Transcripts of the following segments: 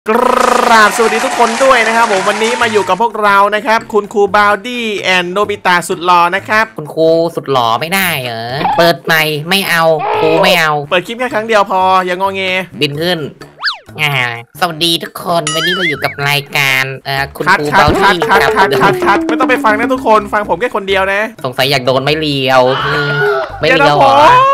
กราบสวัสดีทุกคนด้วยนะครับผมวันนี้มาอยู่กับพวกเรานะครับคุณครูบาวดี้แอนโนบิตะสุดหล่อนะครับคุณครูสุดหล่อไม่ได้เหรอเปิดใหม่ไม่เอาครูไม่เอาเปิดคลิปแค่ครั้งเดียวพออย่างงอเงบินขึ้นสวัสดีทุกคนวันนี้เราอยู่กับรายการคุณครูบาวดี้คัดไม่ต้องไปฟังนะทุกคนฟังผมแค่คนเดียวนะสงสัยอยากโดนไม่เลียวไม่เลียว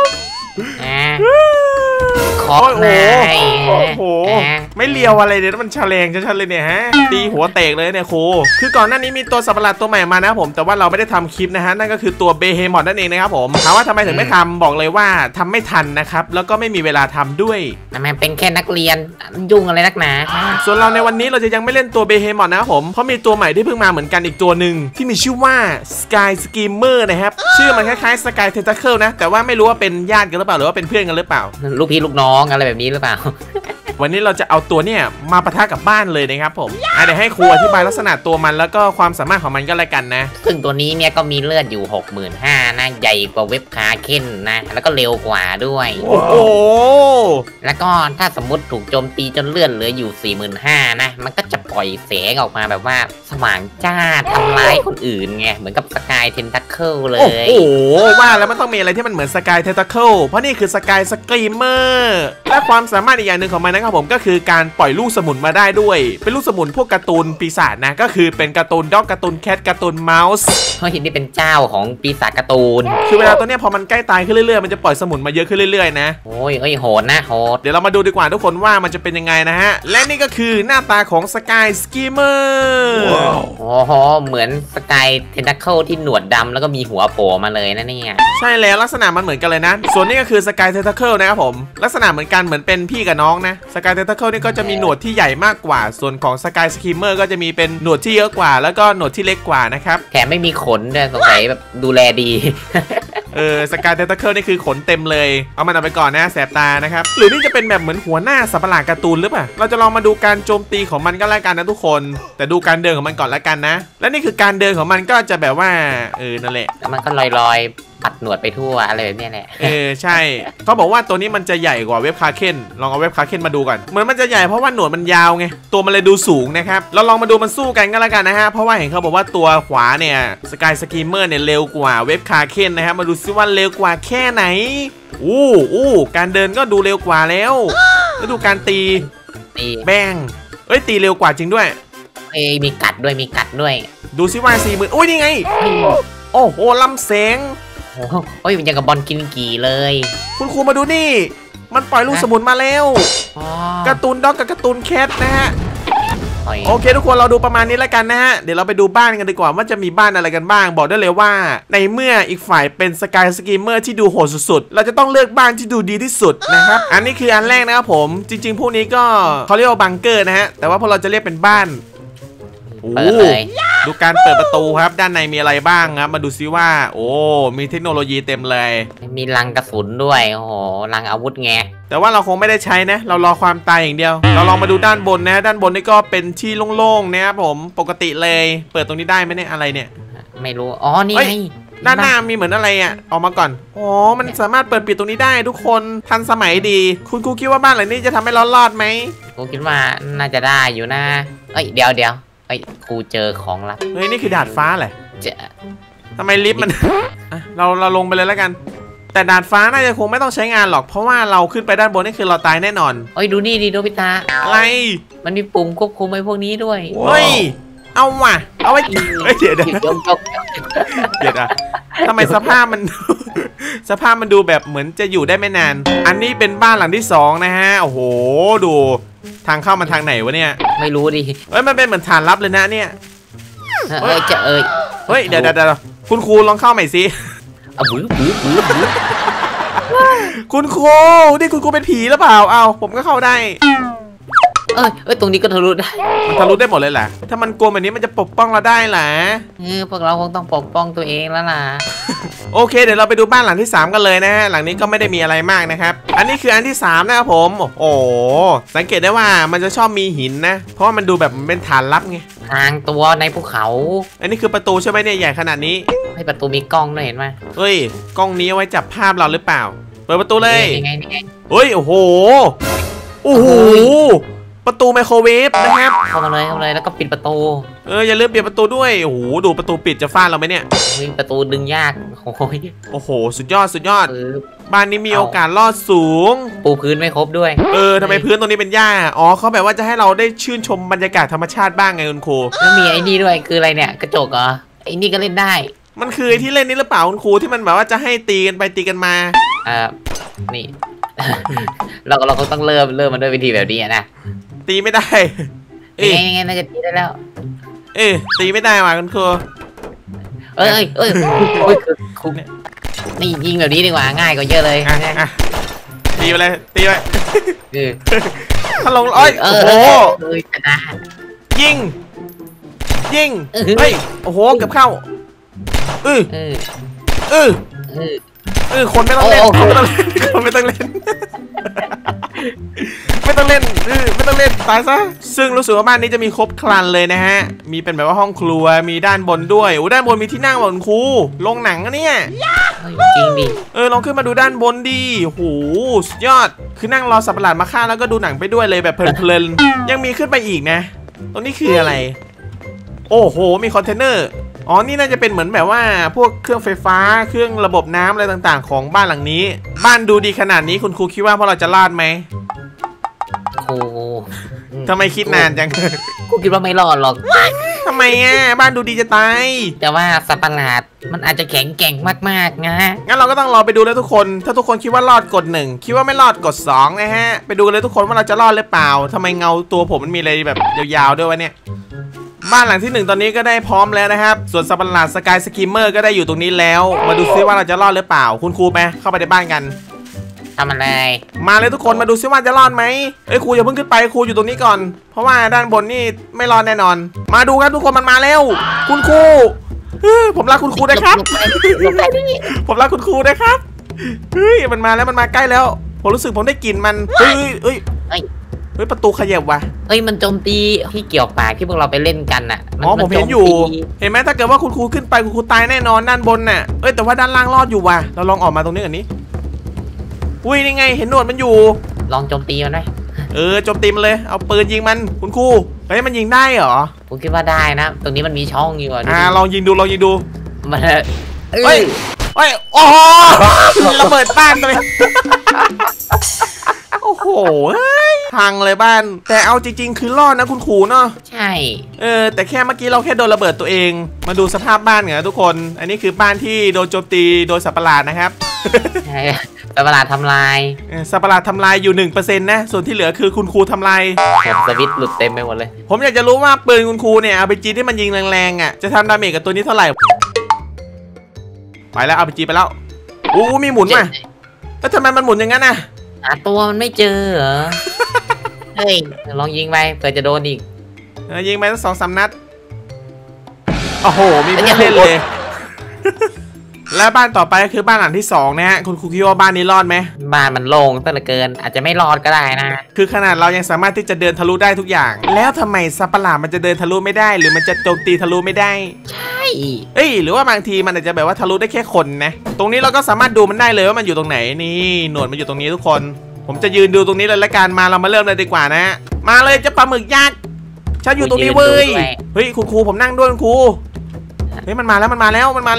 ขอหน่อยโอ้โหไม่เลียวอะไรเนี่ยมันแฉลงชัดๆเลยเนี่ยฮะตีหัวเตกเลยเนี่ยครูคือก่อนหน้านี้มีตัวสัตว์ประหลาดตัวใหม่มานะผมแต่ว่าเราไม่ได้ทำคลิปนะฮะนั่นก็คือตัวเบเฮมอทนั่นเองนะครับผมถามว่าทำไมถึงไม่ทำบอกเลยว่าทำไม่ทันนะครับแล้วก็ไม่มีเวลาทำด้วยมันเป็นแค่นักเรียนยุ่งอะไรนักหนาส่วนเราในวันนี้เราจะยังไม่เล่นตัวเบเฮมอทนะครับผมเพราะมีตัวใหม่ที่เพิ่งมาเหมือนกันอีกตัวหนึ่งที่มีชื่อว่า Sky Screamer นะครับชื่อมันคล้ายๆ Sky Tentacle นะแต่ว่าไม่รู้ว่าเป็นญาติกันหรือเปล่าหรือว่าเป็นเพื่อนกันหรือเปล่าลูกพี่ลูกน้องอะไรแบบนี้หรือเปล่าวันนี้เราจะเอาตัวเนี่ยมาปะทะกับบ้านเลยนะครับผมเดี๋ยวให้ครูอธิบายลักษณะตัวมันแล้วก็ความสามารถของมันก็แล้วกันนะซึ่งตัวนี้เนี่ยก็มีเลือดอยู่ 65,000 นะใหญ่กว่าเว็บคาเคนนะแล้วก็เร็วกว่าด้วยโอ้โหแล้วก็ถ้าสมมติถูกโจมตีจนเลือดเหลืออยู่ 45,000 นะมันก็จะปล่อยแสงออกมาแบบว่าสว่างจ้าทำร้ายคนอื่นไงเหมือนกับสกายเทนทัคเคิลเลยโอ้โหว่าแล้วมันต้องมีอะไรที่มันเหมือนสกายเทนทัคเคิลเพราะนี่คือสกายสกรีมเมอร์และความสามารถอีกอย่างหนึ่งของมันนะครับผมก็คือการปล่อยลูกสมุนมาได้ด้วยเป็นลูกสมุนพวกการ์ตูนปีศาจนะก็คือเป็นการ์ตูนด็อกการ์ตูนแคทการ์ตูนเมาส์เฮ้ยนี่เป็นเจ้าของปีศาจการ์ตูนคือเวลาตัวเนี้ยพอมันใกล้ตายขึ้นเรื่อยๆมันจะปล่อยสมุนมาเยอะขึ้นเรื่อยๆนะโอ้ยโหดนะโหดเดี๋ยวเรามาดูดีกว่าทุกคนว่ามันจะเป็นยังไงนะฮะและนี่ก็คือหน้าตาของสกายสกีมเมอร์โอ้โหเหมือนสกายเทนทัคเคิลที่หนวดดำแล้วก็มีหัวโผล่มาเลยนะเนี่ยใช่แล้วลักษณะมันเหมือนกันเลยนะส่วนนี้ก็คือสกายเทนทัคเคิลนะครับผมลักษณะเหมือนกันเหมือนเป็นพี่กับน้องนะสกายเทนทัคเคิลนี่ก็จะมีหนวดที่ใหญ่มากกว่าส่วนของสกายสกีมเมอร์ก็จะมีเป็นหนวดที่เยอะกว่าแล้วก็หนวดที่เล็กกว่านะครับแถมไม่มีขนด้วยสงสัยแบบดูแลดีสกายเทนทัคเคิลนี่คือขนเต็มเลยเอามันออกไปก่อนนะแสบตานะครับหรือนี่จะเป็นแบบเหมือนหัวหน้าสัตว์ประหลาดการ์ตูนหรือเปล่าเราจะลองมาดูการโจมตีของมันก็แล้วกันนะทุกคนแต่ดูการเดินของมันก่อนแล้วกันนะและนี่คือการเดินของมันก็จะแบบว่านั่นแหละมันก็ลอยปัดหนวดไปทั่วอะไรแบบนี้แหละใช่เขาบอกว่าตัวนี้มันจะใหญ่กว่าเว็บคาเคนลองเอาเว็บคาเคนมาดูก่อนเหมือนมันจะใหญ่เพราะว่าหนวดมันยาวไงตัวมันเลยดูสูงนะครับเราลองมาดูมันสู้กันก็แล้วกันนะฮะเพราะว่าเห็นเขาบอกว่าตัวขวาเนี่ยสกายสกีมเมอร์เนี่ยเร็วกว่าเว็บคาเคนนะครับมาดูซิว่าเร็วกว่าแค่ไหนการเดินก็ดูเร็วกว่าแล้วดูการตีแบงตีเร็วกว่าจริงด้วยมีกัดด้วยดูซิว่า40,000อุ้ยนี่ไงโอ้โหลำแสงโอ้ยมันยังกับบอลกินกี่เลยคุณครูมาดูนี่มันปล่อยลูกสมุนมาแล้วการ์ตูนด็อกกับการ์ตูนแคทนะฮะโอเคทุกคนเราดูประมาณนี้แล้วกันนะฮะเดี๋ยวเราไปดูบ้านกันดีกว่าว่าจะมีบ้านอะไรกันบ้างบอกได้เลยว่าในเมื่ออีกฝ่ายเป็นสกายสกีมเมอร์ที่ดูโหดสุดๆเราจะต้องเลือกบ้านที่ดูดีที่สุดนะครับอันนี้คืออันแรกนะครับผมจริงๆพวกนี้ก็เขาเรียกว่าบังเกอร์นะฮะแต่ว่าพอเราจะเรียกเป็นบ้านเปิดเลยดูการเปิดประตูครับด้านในมีอะไรบ้างครับมาดูซิว่ามีเทคโนโลยีเต็มเลยมีลังกระสุนด้วยโอ้โหลังอาวุธไงแต่ว่าเราคงไม่ได้ใช้นะเรารอความตายอย่างเดียวเราลองมาดูด้านบนนะด้านบนนี่ก็เป็นที่โล่งๆนะครับผมปกติเลยเปิดตรงนี้ได้ไหมเนี่ยอะไรเนี่ยไม่รู้นี่ไงด้านหน้ามีเหมือนอะไรอ่ะออกมาก่อนมันสามารถเปิดปิดตรงนี้ได้ทุกคนทันสมัยดีคุณครูคิดว่าบ้านหลังนี้จะทำให้เรารอดไหมครูคิดว่าน่าจะได้อยู่นะเดี๋ยวครูเจอของลับนี่คือดาดฟ้าแหละทำไมลิฟต์มัน เราลงไปเลยแล้วกันแต่ดาดฟ้าน่าจะคงไม่ต้องใช้งานหรอกเพราะว่าเราขึ้นไปด้านบนนี่คือเราตายแน่นอนดูนี่ดิโนบิตะอะไรมันมีปุ่มควบคุมไอ้พวกนี้ด้วยเอาว่ะเอาไว้เดี๋ยวทำไมสภาพมันดูแบบเหมือนจะอยู่ได้ไม่นานอันนี้เป็นบ้านหลังที่2นะฮะโอ้โหดูทางเข้ามันทางไหนวะเนี่ยไม่รู้ดิมันเป็นเหมือนฐานลับเลยนะเนี่ยเดี๋ยวคุณครูลองเข้าใหม่สิคุณครูนี่คุณครูเป็นผีหรือเปล่าผมก็เข้าได้ตรงนี้ก็ทะลุได้มันทะลุได้หมดเลยแหละถ้ามันกลัวแบบนี้มันจะปกป้องเราได้เหรอพวกเราคงต้องปกป้องตัวเองแล้วล่ะโอเคเดี๋ยวเราไปดูบ้านหลังที่3กันเลยนะฮะหลังนี้ก็ไม่ได้มีอะไรมากนะครับอันนี้คืออันที่3นะครับผมสังเกตได้ว่ามันจะชอบมีหินนะเพราะว่ามันดูแบบเป็นฐานลับไงทางตัวในภูเขาอันนี้คือประตูใช่ไหมเนี่ยใหญ่ขนาดนี้ให้ประตูมีกล้องด้วยเห็นไหมกล้องนี้เอาไว้จับภาพเราหรือเปล่าเปิดประตูเลยยังไงโอ้โหประตูไมโครเวฟนะครับเข้ามาเลยแล้วก็ปิดประตูอย่าลืมเปลี่ยนประตูด้วยโอ้โหดูประตูปิดจะฟาดเราไหมเนี่ยประตูดึงยากโอ้ยโอ้โหสุดยอดบ้านนี้มีโอกาสรอดสูงปูพื้นไม่ครบด้วยทำไมพื้นตรงนี้เป็นหญ้าอ๋อเขาแบบว่าจะให้เราได้ชื่นชมบรรยากาศธรรมชาติบ้างไงคุณครูแล้วมีไอ้นี่ด้วยคืออะไรเนี่ยกระจกเหรอไอ้นี่ก็เล่นได้มันคือไอ้ที่เล่นนี่หรือเปล่าคุณครูที่มันแบบว่าจะให้ตีกันไปตีกันมานี่ เราก็ต้องเริ่มมันด้วยวิธีแบบนี้นะตีไม่ได้ไงน่าจะตีได้แล้วตีไม่ได้ว่ะคุณครูคือครูนี่ยิงแบบนี้ดีกว่าง่ายกว่าเยอะเลยตีไปเลยตีไปถ้าลงโอ้โหยิงเฮ้ยโอ้โหเกือบเข้าคนไม่ต้องเล่นคนไม่ต้องเล่นไม่ต้องเล่นตายซะซึ่งรู้สึกว่าบ้านนี้จะมีครบครันเลยนะฮะมีเป็นแบบว่าห้องครัวมีด้านบนด้วยด้านบนมีที่นั่งบนครูโรงหนังอะเนี่ยจริงดิลองขึ้นมาดูด้านบนดิโอ้โหสุดยอดคือนั่งรอสัตว์ประหลาดมาฆ่าแล้วก็ดูหนังไปด้วยเลยแบบเพลินๆยังมีขึ้นไปอีกนะตรงนี้คืออะไรโอ้โหมีคอนเทนเนอร์อ๋อนี่น่าจะเป็นเหมือนแบบว่าพวกเครื่องไฟฟ้าเครื่องระบบน้ำอะไรต่างๆของบ้านหลังนี้บ้านดูดีขนาดนี้คุณครูคิดว่าพวกเราจะรอดไหมครูทำไมคิดนานจังกูคิดว่าไม่รอดหรอกทำไมบ้านดูดีจะตายแต่ว่าสัตว์ประหลาดมันอาจจะแข็งแกร่งมากๆนะงั้นเราก็ต้องรอไปดูแล้วทุกคนถ้าทุกคนคิดว่ารอดกด1คิดว่าไม่รอดกด2นะฮะไปดูกันเลยทุกคนว่าเราจะรอดหรือเปล่าทำไมเงาตัวผมมันมีอะไรแบบยาวๆด้วยวะเนี่ยบ้านหลังที่1ตอนนี้ก็ได้พร้อมแล้วนะครับส่วนสัตว์ประหลาดสกายสกิมเมอร์ก็ได้อยู่ตรงนี้แล้วมาดูซิว่าเราจะรอดหรือเปล่าคุณครูไหมเข้าไปในบ้านกันทำอะไรมาเลยทุกคนมาดูซิว่าจะรอดไหมครูอย่าเพิ่งขึ้นไปครูอยู่ตรงนี้ก่อนเพราะว่าด้านบนนี่ไม่รอดแน่นอนมาดูกันทุกคนมันมาแล้วคุณครูผมรักคุณครูนะครับผมรักคุณครูนะครับมันมาแล้วมันมาใกล้แล้วผมรู้สึกผมได้กลิ่นมันประตูขยับว่ะมันโจมตีที่เกี่ยวปากที่พวกเราไปเล่นกันน่ะผมเห็นอยู่เห็นไหมถ้าเกิดว่าคุณครูขึ้นไปคุณครูตายแน่นอนด้านบนน่ะแต่ว่าด้านล่างรอดอยู่ว่ะเราลองออกมาตรงนี้กันนี้นี่ไงเห็นหนวดมันอยู่ลองโจมตีมันไหมโจมตีมันเลยเอาปืนยิงมันคุณครูมันยิงได้เหรอผมคิดว่าได้นะตรงนี้มันมีช่องอยู่ลองยิงดูมันโอ้โหระเบิดบ้านเลยโอ้โหพังเลยบ้านแต่เอาจริงๆคือรอดนะคุณครูเนาะใช่แต่แค่เมื่อกี้เราแค่โดนระเบิดตัวเองมาดูสภาพบ้านกันนะทุกคนอันนี้คือบ้านที่โดนโจมตีโดยสัตว์ประหลาดนะครับใช่สัตว์ประหลาดทำลายสัตว์ประหลาดทำลายอยู่ 1% นะส่วนที่เหลือคือคุณครูทำลายผมสวิตช์หลุดเต็มไปหมดเลยผมอยากจะรู้ว่าปืนคุณครูเนี่ยRPGที่มันยิงแรงๆอ่ะจะทำดาเมจกับตัวนี้เท่าไหร่ไปแล้วRPGไปแล้วมีหมุนมาแล้วทำไมมันหมุนอย่างนั้นน่ะตัวมันไม่เจอเหรอเฮ้ยลองยิงไปเผื่อจะโดนอีกยิงไปตั้ง2-3 นัดโอ้โหมีเพื่อนเล่นเลยและบ้านต่อไปคือบ้านหลังที่2นะฮะคุณครูคิดว่าบ้านนี้รอดไหมบ้านมันโล่งตั้งแต่เกินอาจจะไม่รอดก็ได้นะคือขนาดเรายังสามารถที่จะเดินทะลุได้ทุกอย่างแล้วทำไมสัตว์ประหลาดมันจะเดินทะลุไม่ได้หรือมันจะโจมตีทะลุไม่ได้ใช่หรือว่าบางทีมันอาจจะแบบว่าทะลุได้แค่คนนะตรงนี้เราก็สามารถดูมันได้เลยว่ามันอยู่ตรงไหนนี่หนวดมันอยู่ตรงนี้ทุกคนผมจะยืนดูตรงนี้เลยละกันมาเรามาเริ่มเลยดีกว่านะมาเลยจะปลาหมึกยักษ์ฉันอยู่ตรงนี้เว้ยคุณครูผมนั่งด้วยคุณครูมันมาแล้วมัน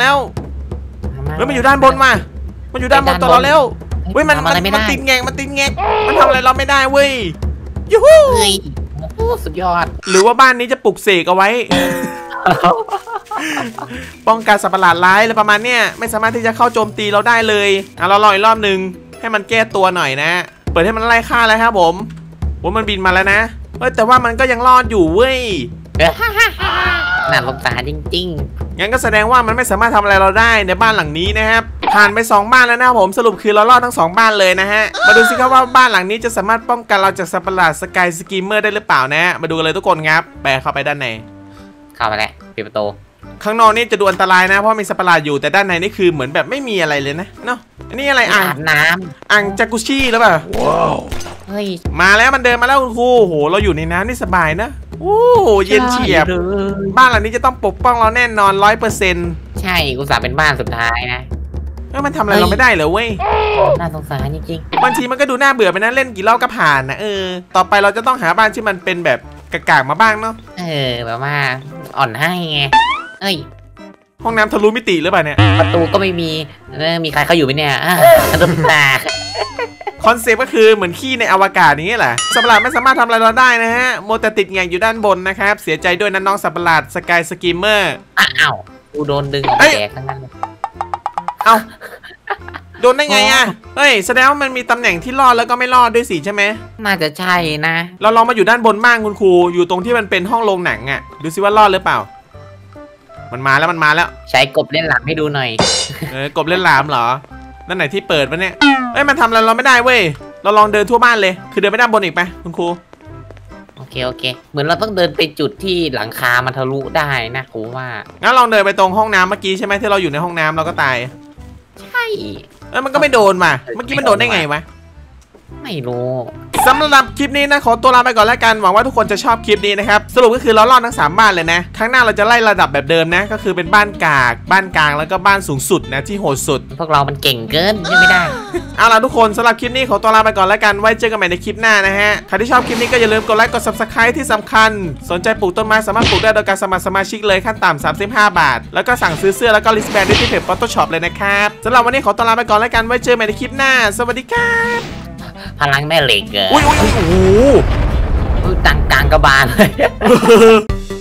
อยู่ด้านบนมันอยู่ด้านบนตัวเราแล้วมันติดแงกมันทำอะไรเราไม่ได้เว้ยยูฮูสุดยอดหรือว่าบ้านนี้จะปลุกเสกเอาไว้ป้องกันสัตว์ประหลาดร้ายอะไรประมาณเนี้ยไม่สามารถที่จะเข้าโจมตีเราได้เลยเราลองอีกรอบนึงให้มันแก้ตัวหน่อยนะเปิดให้มันไล่ฆ่าแล้วครับผมมันบินมาแล้วนะแต่ว่ามันก็ยังรอดอยู่เว้ยน่าสงสารจริงๆงั้นก็แสดงว่ามันไม่สามารถทำอะไรเราได้ในบ้านหลังนี้นะครับผ่านไป2บ้านแล้วนะผมสรุปคือเรารอดทั้ง2บ้านเลยนะฮะมาดูสิครับว่าบ้านหลังนี้จะสามารถป้องกันเราจากสัตว์ประหลาดสกายสกิมเมอร์ได้หรือเปล่านะมาดูกันเลยทุกคนครับไปเข้าไปด้านในเข้าไปแล้วปิดประตูข้างนอกนี่จะดูอันตรายนะเพราะมีสัตว์ประหลาดอยู่แต่ด้านในนี่คือเหมือนแบบไม่มีอะไรเลยนะเนาะอันนี้อะไรอ่างน้ำอ่างจากุชี่หรือเปล่าว้าวมาแล้วมันเดินมาแล้วคุณครูโหเราอยู่ในน้ำนี่สบายนะโอ้เย็นเฉียบบ้านหลังนี้จะต้องปกป้องเราแน่นอน100% ใช่กูสาเป็นบ้านสุดท้ายนะมันทำอะไรเราไม่ได้เลยเว้ยน่าสงสารจริงบางทีมันก็ดูน่าเบื่อไปนะเล่นกี่รอบก็ผ่านนะต่อไปเราจะต้องหาบ้านที่มันเป็นแบบกากๆมาบ้างเนาะๆแบบว่าอ่อนให้ไงเอ้ยห้องน้ำทะลุมิติหรือเปล่าเนี่ยประตูก็ไม่มีมีใครเขาอยู่ไหมเนี่ยตบตาคอนเซปต์ก็คือเหมือนขี้ในอวกาศอย่างนี้แหละสัตว์ประหลาดไม่สามารถทำอะไรเราได้นะฮะโมแต่ติดแงกอยู่ด้านบนนะครับเสียใจด้วยนะน้องสัตว์ประหลาดสกายสกีมเมอร์อ้าวกูโดนดึงออกมาแดกทั้งนั้นเลยเอาโดนได้ไงอะเฮ้ยแสดงว่ามันมีตำแหน่งที่รอดแล้วก็ไม่รอดด้วยสิใช่ไหมน่าจะใช่นะเราลองมาอยู่ด้านบนบ้างคุณครูอยู่ตรงที่มันเป็นห้องโรงหนังอะดูสิว่ารอดหรือเปล่ามันมาแล้วใช้กบเล่นหลังให้ดูหน่อยกบเล่นหลามเหรอนั่นไหนที่เปิดปะเนี่ยมันทำอะไรเราไม่ได้เว้ยเราลองเดินทั่วบ้านเลยคือเดินไปด้านบนอีกไหมคุณครูโอเคเหมือนเราต้องเดินไปจุดที่หลังคามันทะลุได้นะครูว่างั้นลองเดินไปตรงห้องน้ำเมื่อกี้ใช่ไหมที่เราอยู่ในห้องน้ำเราก็ตายใช่มันก็ไม่โดนมาเมื่อกี้มันโดนได้ไงวะไม่รู้สำหรับคลิปนี้นะขอตัวลาไปก่อนแล้วกันหวังว่าทุกคนจะชอบคลิปนี้นะครับสรุปก็คือเรารอดทั้ง3บ้านเลยนะครั้งหน้าเราจะไล่ระดับแบบเดิมนะก็คือเป็นบ้านกากบ้านกลางแล้วก็บ้านสูงสุดนะที่โหดสุดพวกเรามันเก่งเกินยังไม่ได้เอาล่ะทุกคนสำหรับคลิปนี้ขอตัวลาไปก่อนแล้วกันไว้เจอกันใหม่ในคลิปหน้านะฮะใครที่ชอบคลิปนี้ก็อย่าลืมกดไลค์กด Subscribe ที่สำคัญสนใจปลูกต้นไม้สามารถปลูกได้โดยการสมัครสมาชิกเลยขั้นต่ำ35 บาทแล้วก็สั่งซื้อเสื้อแล้วก็ลิสต์แบนด์ได้ที่เพจ Photoshop เลยนะครับสำหรับวันนี้ขอตัวลาไปก่อนแล้วกันไว้เจอกันใหม่ในคลิปหน้าสวัสดีครับพลังแม่เหล็กอุ้ยโอ้โหตังกลางกระบาลเลย